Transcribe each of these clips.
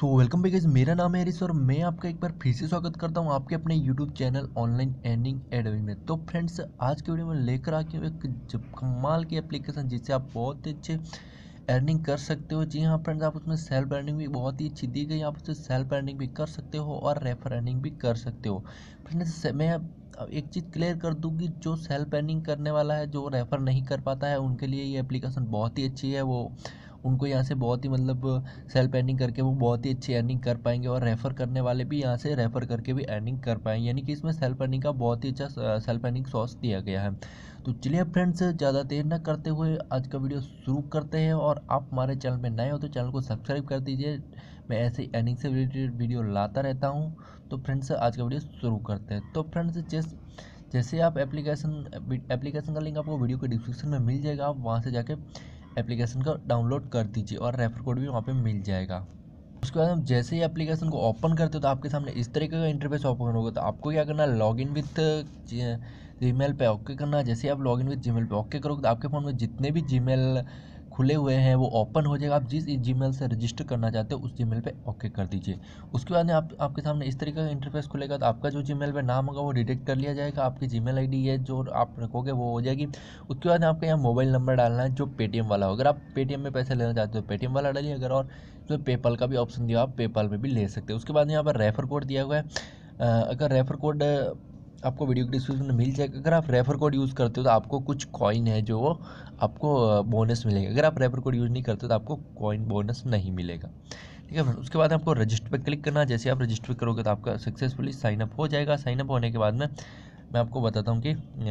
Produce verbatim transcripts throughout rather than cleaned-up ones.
So welcome back guys, मेरा नाम है हरीश और मैं आपका एक बार फिर से स्वागत करता हूं आपके अपने YouTube channel online earning Edwin में। तो फ्रेंड्स, आज के वीडियो में लेकर आके एक जब कमाल की एप्लीकेशन जिससे आप बहुत ही अच्छे अर्निंग कर सकते हो। जी हाँ फ्रेंड्स, आप उसमें सेल्फ अर्निंग भी बहुत ही अच्छी दी गई, आप उससे सेल्फ अर्निंग भी कर सकते हो और रेफर अर्निंग भी कर सकते हो। फ्रेंड्स, मैं अब एक चीज़ क्लियर कर दूँ कि जो सेल्फ अर्निंग करने वाला है, जो रेफर नहीं कर पाता है, उनके लिए ये एप्लीकेशन बहुत ही अच्छी है। वो उनको यहाँ से बहुत ही मतलब सेल्फ अर्निंग करके वो बहुत ही अच्छी अर्निंग कर पाएंगे और रेफ़र करने वाले भी यहाँ से रेफ़र करके भी अर्निंग कर पाएंगे। यानी कि इसमें सेल्फ अर्निंग का बहुत ही अच्छा सेल्फ अर्निंग सोर्स दिया गया है। तो चलिए फ्रेंड्स, ज़्यादा देर न करते हुए आज का वीडियो शुरू करते हैं। और आप हमारे चैनल में नए हो तो चैनल को सब्सक्राइब कर दीजिए। मैं ऐसे अर्निंग से रिलेटेड वीडियो लाता रहता हूँ। तो फ्रेंड्स, आज का वीडियो शुरू करते हैं। तो फ्रेंड्स, जैसे जैसे आप एप्लीकेशन एप्लीकेशन का लिंक आपको वीडियो के डिस्क्रिप्शन में मिल जाएगा। आप वहाँ से जाके एप्लीकेशन का डाउनलोड कर दीजिए और रेफर कोड भी वहाँ पे मिल जाएगा। उसके बाद हम जैसे ही एप्लीकेशन को ओपन करते हो तो आपके सामने इस तरीके का इंटरफेस ओपन होगा। तो आपको क्या करना है, लॉगिन विथ जीमेल पे ओके करना है। जैसे ही आप लॉगिन विथ जीमेल पे ओके करोगे तो आपके फ़ोन में जितने भी जीमेल खुले हुए हैं वो ओपन हो जाएगा। आप जिस जीमेल से रजिस्टर करना चाहते हो उस जीमेल पे ओके कर दीजिए। उसके बाद में आप आपके सामने इस तरीके का इंटरफेस खुलेगा। तो आपका जो जीमेल पे नाम होगा वो डिटेक्ट कर लिया जाएगा। आपकी जीमेल आईडी है जो आप रखोगे वो हो जाएगी। उसके बाद आपको यहाँ मोबाइल नंबर डालना है जो पेटीएम वाला हो। अगर आप पेटीएम में पैसे लेना चाहते हो पेटीएम वाला डालिए। अगर और जो पेपल का भी ऑप्शन दिया आप पेपल में भी ले सकते हो। उसके बाद यहाँ पर रेफर कोड दिया हुआ है। अ, अगर रेफर कोड आपको वीडियो के डिस्क्रिप्शन में मिल जाएगा। अगर आप रेफर कोड यूज़ करते हो तो आपको कुछ कॉइन है जो वो आपको बोनस मिलेगा। अगर आप रेफर कोड यूज़ नहीं करते तो आपको कॉइन बोनस नहीं मिलेगा। ठीक है फ्रेंड, उसके बाद आपको रजिस्टर पे क्लिक करना है। जैसे आप रजिस्टर करोगे तो आपका सक्सेसफुली साइनअप हो जाएगा। साइनअप होने के बाद में मैं आपको बताता हूँ कि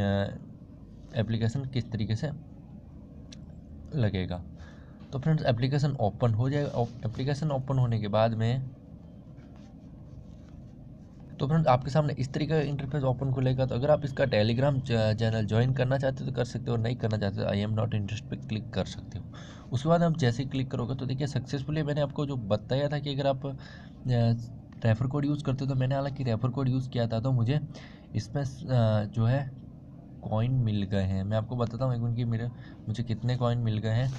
एप्लीकेशन किस तरीके से लगेगा। तो फ्रेंड्स, एप्लीकेशन ओपन हो जाएगा। एप्लीकेशन ओपन होने के बाद में तो फ्रेंड्स आपके सामने इस तरीके का इंटरफेस ओपन खुलेगा। तो अगर आप इसका टेलीग्राम चैनल ज्वाइन करना चाहते हो तो कर सकते हो, नहीं करना चाहते तो आई एम नॉट इंटरेस्ट पे क्लिक कर सकते हो। उसके बाद आप जैसे ही क्लिक करोगे तो देखिए सक्सेसफुली मैंने आपको जो बताया था कि अगर आप रेफ़र कोड यूज़ करते हो तो मैंने हालांकि रेफ़र कोड यूज़ किया था तो मुझे इसमें जो है कॉइन मिल गए हैं। मैं आपको बताता हूँ एक उनकी मेरे मुझे कितने कॉइन मिल गए हैं।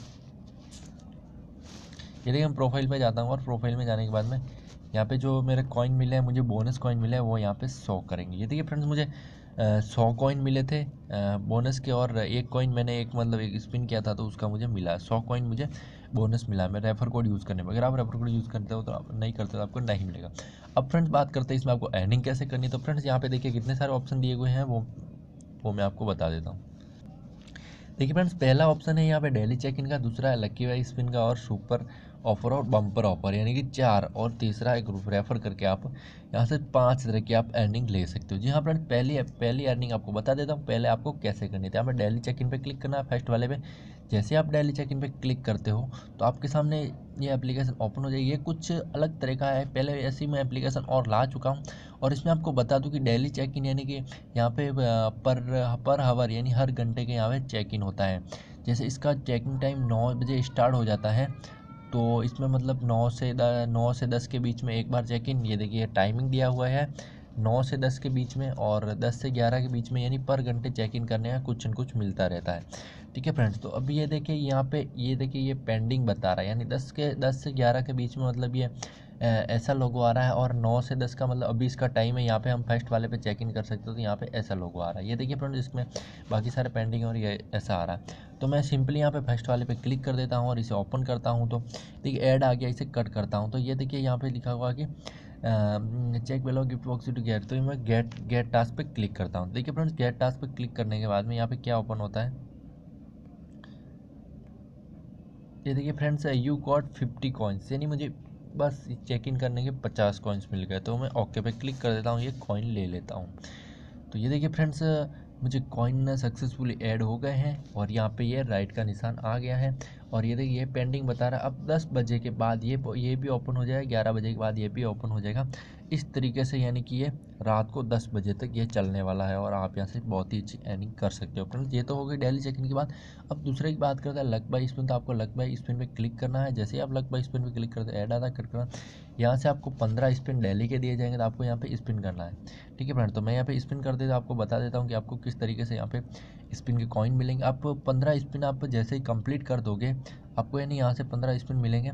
ये देखिए, हम प्रोफाइल पे जाता हूँ और प्रोफाइल में जाने के बाद में यहाँ पे जो मेरे कॉइन मिले हैं, मुझे बोनस कॉइन मिले हैं, वो यहाँ पे सौ करेंगे। ये देखिए फ्रेंड्स, मुझे सौ कॉइन मिले थे बोनस के और एक कॉइन मैंने एक मतलब एक स्पिन किया था तो उसका मुझे मिला सौ कॉइन मुझे बोनस मिला। मैं रेफर कोड यूज़ करने में, अगर आप रेफर कोड यूज़ करते हो तो आप नहीं करते तो आपको नहीं मिलेगा। अब फ्रेंड्स बात करते हैं इसमें आपको अर्निंग कैसे करनी है। तो फ्रेंड्स यहाँ पे देखिए कितने सारे ऑप्शन दिए हुए हैं, वो वो मैं आपको बता देता हूँ। देखिए फ्रेंड्स, पहला ऑप्शन है यहाँ पे डेली चेक इन का, दूसरा है लकी वाई स्पिन का और सुपर ऑफर और बम्पर ऑफर यानी कि चार, और तीसरा है ग्रुप रेफर करके आप यहाँ से पांच तरह की आप अर्निंग ले सकते हो। जी हाँ फ्रेंड्स, पहली पहली अर्निंग आपको बता देता हूँ पहले आपको कैसे करनी है। यहाँ पे डेली चेक इन पे क्लिक करना है फर्स्ट वाले पे। जैसे आप डेली चेक इन पे क्लिक करते हो तो आपके सामने ये एप्लीकेशन ओपन हो जाएगी। ये कुछ अलग तरह का है, पहले ऐसी मैं एप्लीकेशन और ला चुका हूँ। और इसमें आपको बता दूँ कि डेली चेक इन यानी कि यहाँ पे पर पर हावर यानी हर घंटे के यहाँ पे चेक इन होता है। जैसे इसका चेकिंग टाइम नौ बजे स्टार्ट हो जाता है तो इसमें मतलब नौ से नौ से दस के बीच में एक बार चेक इन, ये देखिए टाइमिंग दिया हुआ है नौ से दस के बीच में और दस से ग्यारह के बीच में, यानी पर घंटे चेक इन करने का कुछ न कुछ मिलता रहता है। ठीक है फ्रेंड्स, तो अभी ये देखिए यहाँ पे ये देखिए ये पेंडिंग बता रहा है, यानी दस के दस से ग्यारह के बीच में मतलब ये ऐसा लोगो आ रहा है। और नौ से दस का मतलब अभी इसका टाइम है। यहाँ पे हम फर्स्ट वाले पे चेक इन कर सकते हो तो यहाँ पे ऐसा लोगो आ रहा है। ये देखिए फ्रेंड्स, इसमें बाकी सारे पेंडिंग और ये ऐसा आ रहा है। तो मैं सिंपली यहाँ पे फर्स्ट वाले पे क्लिक कर देता हूँ और इसे ओपन करता हूँ। तो देखिए ऐड आ गया, इसे कट करता हूँ। तो ये देखिए यहाँ पे लिखा हुआ कि check below gift box to get, तो मैं गेट गेट टास्क पे क्लिक करता हूँ। देखिए फ्रेंड्स, गेट टास्क पे क्लिक करने के बाद में यहाँ पे क्या ओपन होता है, ये देखिए friends, you got fifty coins, यानी मुझे बस चेक इन करने के पचास कॉइन्स मिल गए। तो मैं ओके पे क्लिक कर देता हूँ, ये कॉइन ले लेता हूँ। तो ये देखिए फ्रेंड्स, मुझे कॉइन सक्सेसफुली ऐड हो गए हैं और यहाँ पे ये राइट का निशान आ गया है। और ये देखिए ये पेंडिंग बता रहा है। अब दस बजे के बाद ये ये भी ओपन हो जाएगा, ग्यारह बजे के बाद ये भी ओपन हो जाएगा। इस तरीके से यानी कि ये रात को दस बजे तक ये चलने वाला है और आप यहाँ से बहुत ही अच्छी अर्निंग कर सकते हो। फ्रेंड्स, ये तो हो गई डेली चेकिंग की बात। अब दूसरे की बात करते हैं लक बाई स्पिन। तो आपको लक बाई स्पिन पे क्लिक करना है। जैसे ही आप लक बाई स्पिन पे क्लिक करते हैं ऐड आता कर करना, यहाँ से आपको पंद्रह स्पिन डेली के दिए जाएंगे। तो आपको यहाँ पे स्पिन करना है। ठीक है फ्रेंड, तो मैं यहाँ पे स्पिन कर देता आपको बता देता हूँ कि आपको किस तरीके से यहाँ पे स्पिन के कॉइन मिलेंगे। आप पंद्रह स्पिन आप जैसे ही कंप्लीट कर दोगे आपको यानी यहाँ से पंद्रह स्पिन मिलेंगे।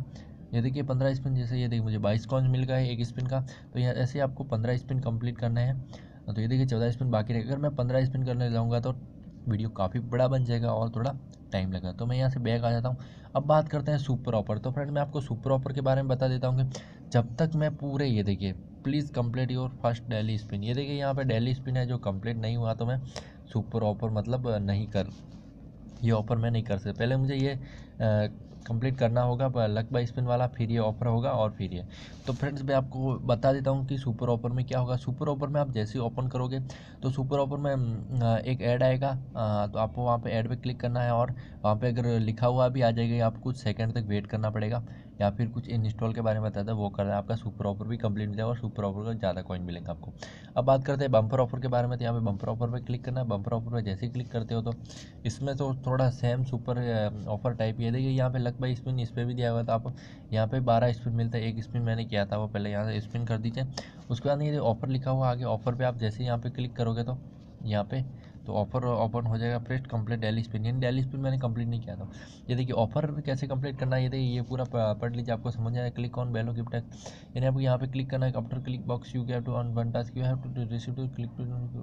ये देखिए पंद्रह स्पिन, जैसे ये देखिए मुझे बाईस कॉइन्स मिल गए एक स्पिन का। तो यहाँ ऐसे आपको पंद्रह स्पिन कंप्लीट करना है। तो ये देखिए चौदह स्पिन बाकी रहेगा। अगर मैं पंद्रह स्पिन करने जाऊँगा तो वीडियो काफ़ी बड़ा बन जाएगा और थोड़ा टाइम लगेगा। तो मैं यहाँ से बैक आ जाता हूँ। अब बात करते हैं सुपर ऑफर। तो फ्रेंड मैं आपको सुपर ऑफर के बारे में बता देता हूँ कि जब तक मैं पूरे, ये देखिए please complete your first daily spin, ये देखिए यहाँ पे डेली स्पिन है जो कंप्लीट नहीं हुआ तो मैं सुपर ऑफर मतलब नहीं कर, ये ऑफ़र मैं नहीं कर सकता। पहले मुझे ये कंप्लीट करना होगा लक बाय स्पिन वाला, फिर ये ऑफ़र होगा और फिर ये। तो फ्रेंड्स मैं आपको बता देता हूँ कि सुपर ऑफ़र में क्या होगा। सुपर ऑफ़र में आप जैसे ही ओपन करोगे तो सुपर ऑफ़र में अ, एक ऐड आएगा, अ, तो आपको वहाँ पे ऐड पे क्लिक करना है और वहाँ पे अगर लिखा हुआ भी आ जाएगा, आपको कुछ सेकंड तक वेट करना पड़ेगा या फिर कुछ इंस्टॉल के बारे में बताता है वो करना है। आपका सुपर ऑफ़र भी कंप्लीट हो जाएगा और सुपर ऑफ़र का ज़्यादा कॉइन मिलेंगे आपको। अब बात करते हैं बम्पर ऑफ़र के बारे में। तो यहाँ पे बम्पर ऑफ़र पे क्लिक करना है। बम्पर ऑफ़र पे जैसे ही क्लिक करते हो तो इसमें तो थोड़ा सेम सुपर ऑफर टाइप, ये देखिए यहाँ पे लक बाई स्पिन इस पर भी दिया हुआ था। आप यहाँ पे बारह स्पिन मिलता है, एक स्पिन मैंने किया था वो पहले, यहाँ से स्पिन कर दीजिए। उसके बाद ये ऑफर लिखा हुआ आगे, ऑफर पे आप जैसे यहाँ पे क्लिक करोगे तो यहाँ पे तो ऑफर ओपन हो जाएगा। प्रेस्ट कंप्लीट डेली स्पिन, यानी डेली स्पिन मैंने कंप्लीट नहीं किया था। ये देखिए ऑफर कैसे कंप्लीट करना है, ये देखिए ये पूरा पढ़ लीजिए, आपको समझ आएगा। क्लिक ऑन वैल्यू गिफ्ट, यानी आपको यहाँ पे क्लिक करना है। After click box you have to on one task, you have to receive to click to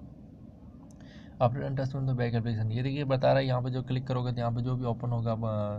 after understand the back application. ये देखिए बता रहा है यहाँ पे जो क्लिक करोगे तो यहाँ पे जो भी ओपन होगा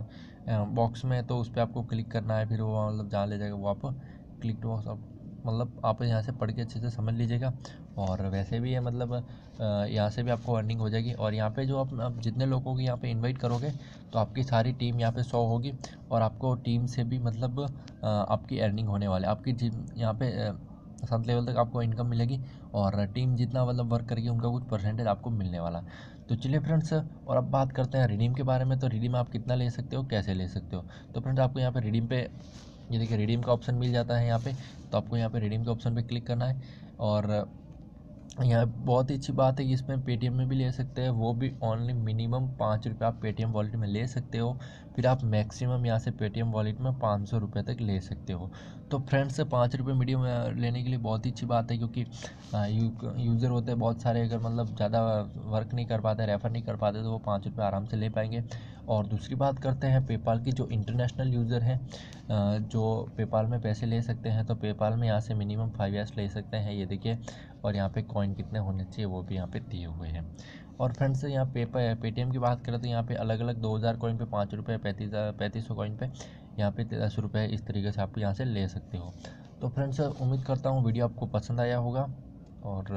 बॉक्स में तो उस पर आपको क्लिक करना है, फिर वो मतलब जहाँ ले जाएगा वो आप क्लिक टू बॉक्स, मतलब आप यहाँ से पढ़ के अच्छे से समझ लीजिएगा। और वैसे भी है मतलब यहाँ से भी आपको अर्निंग हो जाएगी। और यहाँ पे जो आप, आप जितने लोगों को यहाँ पे इनवाइट करोगे तो आपकी सारी टीम यहाँ पे शो होगी और आपको टीम से भी मतलब आपकी अर्निंग होने वाली है। आपकी यहाँ पे सात लेवल तक आपको इनकम मिलेगी और टीम जितना मतलब वर्क करेगी उनका कुछ परसेंटेज आपको मिलने वाला है। तो चलिए फ्रेंड्स, और अब बात करते हैं रिडीम के बारे में। तो रिडीम आप कितना ले सकते हो, कैसे ले सकते हो। तो फ्रेंड्स आपको यहाँ पे रिडीम पे, ये देखिए रिडीम का ऑप्शन मिल जाता है यहाँ पे। तो आपको यहाँ पे रिडीम के ऑप्शन पे क्लिक करना है और यहाँ बहुत ही अच्छी बात है कि इसमें पेटीएम में भी ले सकते हैं, वो भी ओनली मिनिमम पाँच रुपये आप पेटीएम वॉलेट में ले सकते हो। फिर आप मैक्सिमम यहाँ से पेटीएम वॉलेट में पाँच सौ रुपये तक ले सकते हो। तो फ्रेंड्स पाँच रुपये मीडियम लेने के लिए बहुत ही अच्छी बात है, क्योंकि यू, यूज़र होते हैं बहुत सारे, अगर मतलब ज़्यादा वर्क नहीं कर पाते, रेफ़र नहीं कर पाते, तो वो पाँच रुपये आराम से ले पाएंगे। और दूसरी बात करते हैं पेपाल की, जो इंटरनेशनल यूज़र हैं जो पेपाल में पैसे ले सकते हैं, तो पेपाल में यहाँ से मिनिमम फाइव एस ले सकते हैं, ये देखिए। और यहाँ पे कॉइन कितने होने चाहिए वो भी यहाँ पे दिए हुए हैं। और फ्रेंड्स यहाँ पे पेटीएम की बात करें तो यहाँ पे अलग अलग दो हज़ार कॉइन पे पाँच रुपये, पैंतीस पैंतीस सौ कॉइन पे यहाँ पे दस रुपये, इस तरीके से आप यहाँ से ले सकते हो। तो फ्रेंड्स उम्मीद करता हूँ वीडियो आपको पसंद आया होगा। और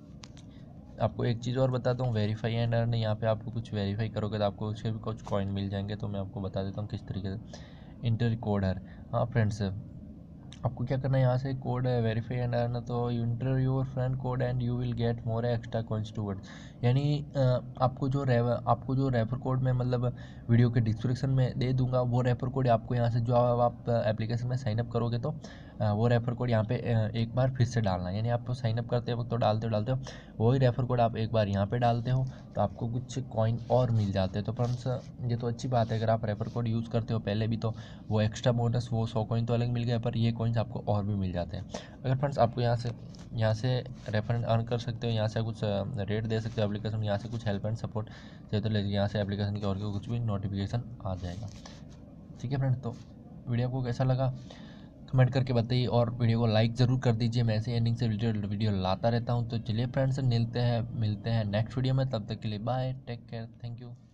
आपको एक चीज़ और बताता हूँ, वेरीफाई एंड अर्न, यहाँ पे आपको कुछ वेरीफाई करोगे तो आपको उसके भी कुछ कॉइन मिल जाएंगे। तो मैं आपको बता देता हूँ किस तरीके से। इंटर कोड है, हाँ फ्रेंड्स आपको क्या करना है, यहाँ से कोड है वेरीफाई एंड अर्न, तो you enter your friend code and you will get more extra coins towards. यानी आपको जो रेव आपको जो रेफर कोड में मतलब वीडियो के डिस्क्रिप्शन में दे दूंगा, वो रेफर कोड आपको यहाँ से जो आप एप्लीकेशन में साइनअप करोगे तो वो रेफर कोड यहाँ पे एक बार फिर से डालना है। यानी आप साइनअप करते वक्त तो डालते हो डालते हो वही रेफर कोड आप एक बार यहाँ पे डालते हो तो आपको कुछ कॉइन और मिल जाते हैं। तो फ्रेंड्स ये तो अच्छी बात है, अगर आप रेफर कोड यूज़ करते हो पहले भी तो वो एक्स्ट्रा बोनस, वो सौ कॉइन तो अलग मिल गया, पर ये कॉइन्स आपको और भी मिल जाते हैं। अगर फ्रेंड्स आपको यहाँ से यहाँ से रेफरेंस अर्न कर सकते हो, यहाँ से कुछ रेट दे सकते हो एप्लीकेशन, यहाँ से कुछ हेल्प एंड सपोर्ट चाहिए तो यहाँ से एप्लीकेशन की और कुछ भी नोटिफिकेशन आ जाएगा। ठीक है फ्रेंड्स, तो वीडियो आपको कैसा लगा कमेंट करके बताइए और वीडियो को लाइक ज़रूर कर दीजिए। मैं ऐसे एंडिंग से वीडियो वीडियो लाता रहता हूँ। तो चलिए फ्रेंड्स मिलते हैं मिलते हैं नेक्स्ट वीडियो में, तब तक के लिए bye, take care, thank you.